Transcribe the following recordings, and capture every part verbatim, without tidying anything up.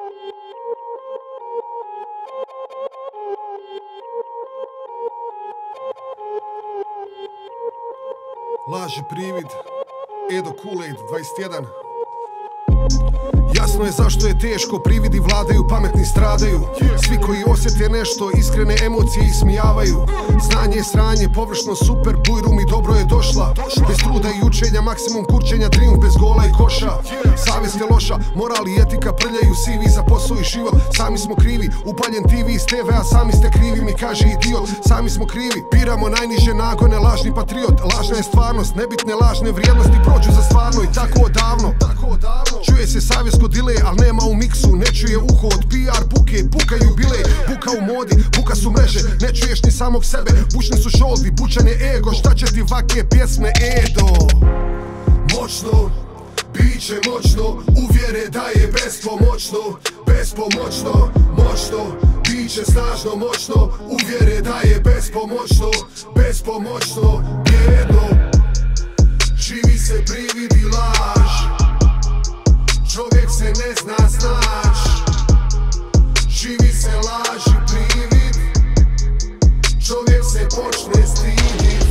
Laži privid, Edo Kool-Aid dvadeset jedan. Jasno je zašto je teško, prividi vladaju, pametni stradaju. Svi koji osjete nešto, iskrene emocije ismijavaju. Znanje je sranje, površno super, bujru mi dobro je došla. Bez truda i učenja, maksimum kurčenja, trijumf bez gola i koša. Savjest je loša, moral i etika prljaju, C V za posao i život. Sami smo krivi, upaljen T V iz T V-a, sami ste krivi, mi kaže idiot. Sami smo krivi, biramo najniže nagone, lažni patriot. Lažna je stvarnost, nebitne lažne vrijednosti prođu za stvarno i tako odavno. Čuje se savjest kod delay, al nema u miksu, ne čuje uho od P R buke, bukaju bile, buka u modi, buka su mreže, ne čuješ ni samog sebe, bučni su šoldi, bučan je ego, šta će ti vake pjesme Edo? Moćno, biće moćno, uvjere da je bespomoćno, bespomoćno, moćno, biće snažno, moćno, uvjere da je bespomoćno, bespomoćno, jedno, živi se prividi laž. Čovjek se ne zna snać, živi se laž i privid, čovjek se počne stidit.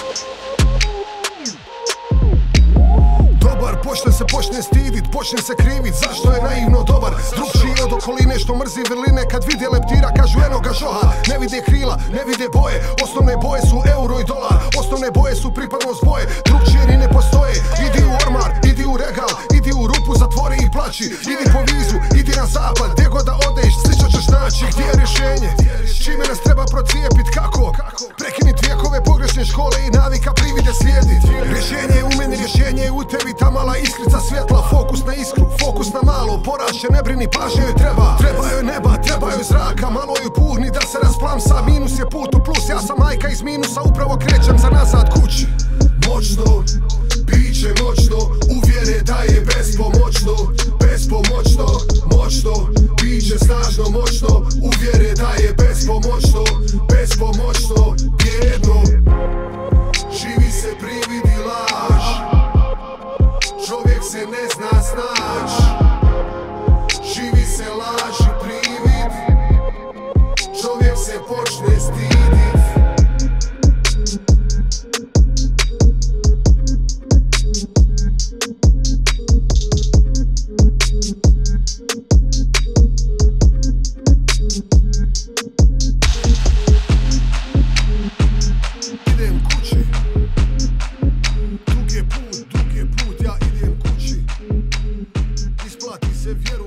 Dobar počne se počne stidit, počne se krivit, zašto je naivno dobar. Drugčiji od okoline što mrzi vrline, kad vide leptira kažu eno ga žoha. Ne vide krila, ne vide boje, osnovne boje su euro i dolar. Osnovne boje su pripadnost boje, drugčije ni ne postoje. Idi u ormar, idi u regal, idi u rupu, zatvori i plaći. Idi po vizu, idi na zapad, gdje god da odeš, slično ćeš naći. Gdje je rješenje? Čime nas treba procijepit, kako? Prekinit vijekove pogrešne škole i navika privide slijedit. Rješenje je u meni, rješenje je u tebi, ta mala iskrica svjetla. Fokus na iskru, fokus na malo, porašće, ne brini, pažnje joj treba. Treba joj neba, treba joj zraka, malo joj puhni da se rasplamsa. Minus je put u plus, ja sam majka iz minusa, upravo krećem za nazad kući. Moćno, biće moćno, uvjere da je bespomoćno, bespomoćno, moćno, biće snažno, moćno, uvjere da je bespomoćno, bespomoćno, jedno, živi se prividi laž, čovjek se ne zna snać, živi se laž i privid, čovjek se počne stidit. Idem kući, dug je put, dug je put, ja idem kući. Isplati se vjeru